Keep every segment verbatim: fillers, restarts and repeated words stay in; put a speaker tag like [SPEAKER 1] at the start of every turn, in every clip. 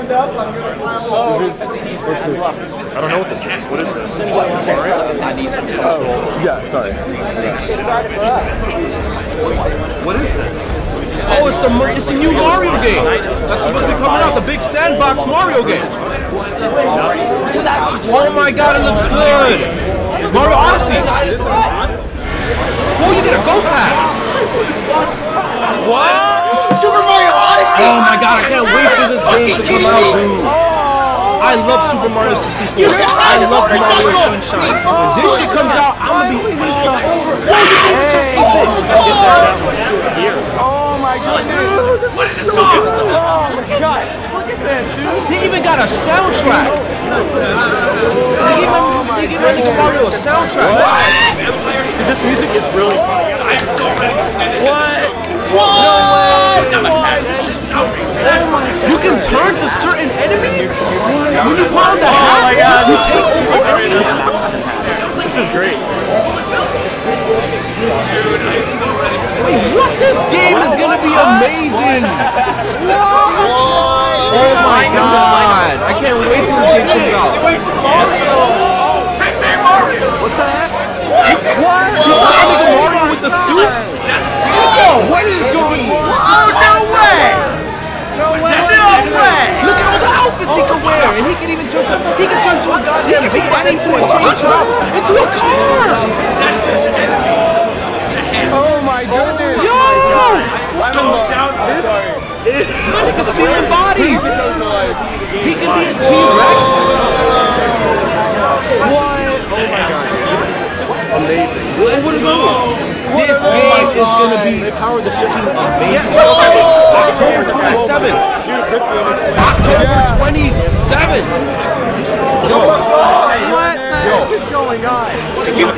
[SPEAKER 1] Is this, what's this?
[SPEAKER 2] I don't know what this is. What is this? Is this Mario?
[SPEAKER 1] Oh, yeah, sorry.
[SPEAKER 2] What is this?
[SPEAKER 3] Oh, it's the it's the new Mario game. That's supposed to be coming out. The big sandbox Mario game. Oh my God, it looks good. Mario Odyssey.
[SPEAKER 1] This is Odyssey?
[SPEAKER 3] Whoa, you get a ghost hat.
[SPEAKER 1] What?
[SPEAKER 4] Super Mario Odyssey!
[SPEAKER 3] Oh my God, I can't wait for this game to come out, dude. I love Super Mario sixty-four. I love Mario Sunshine. When this shit comes out, I'm gonna be so over.
[SPEAKER 1] Oh my goodness!
[SPEAKER 4] What is this song?
[SPEAKER 1] Oh my god! Look at this, dude!
[SPEAKER 3] They even got a soundtrack. They even they give Mario Mario a soundtrack.
[SPEAKER 2] Dude, this music is really funny. I am so ready to finish this show.
[SPEAKER 4] What?
[SPEAKER 3] You can turn to certain enemies when you put on the hat.
[SPEAKER 2] Oh my God!
[SPEAKER 3] You take over enemies.
[SPEAKER 2] This is great.
[SPEAKER 3] Wait, what? This game is gonna be amazing. Oh my God! I can't wait till this game comes out.
[SPEAKER 4] Wait to Mario! Hey, hey, Mario!
[SPEAKER 1] What the heck?
[SPEAKER 4] What? What?
[SPEAKER 3] You saw Alex Mario with the suit?
[SPEAKER 4] Oh, what is going on?
[SPEAKER 3] Oh, no way!
[SPEAKER 1] No way!
[SPEAKER 3] No way! Look at all the outfits he can wear, and he can even turn to he can turn to a goddamn big body, into a chain shop, into a car.
[SPEAKER 1] Oh my goodness!
[SPEAKER 3] Yo!
[SPEAKER 1] I'm so down. This
[SPEAKER 3] My nigga's stealing bodies. He can be a T-Rex. What?
[SPEAKER 1] Oh my god! Amazing!
[SPEAKER 3] What do you know? This game is gonna be fucking amazing. October twenty-seventh. October twenty-seventh. Yo.
[SPEAKER 1] What the heck is going on?
[SPEAKER 4] You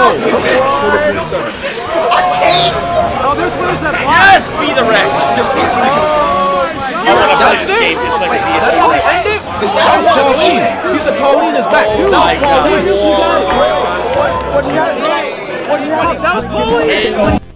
[SPEAKER 4] A tank?
[SPEAKER 1] Oh, there's winners that
[SPEAKER 2] Yes, be the Rex.
[SPEAKER 3] That's it? That's how they end it? That was Pauline. He said Pauline is back. That was Pauline.
[SPEAKER 1] What do you have? What do you have? That was Pauline!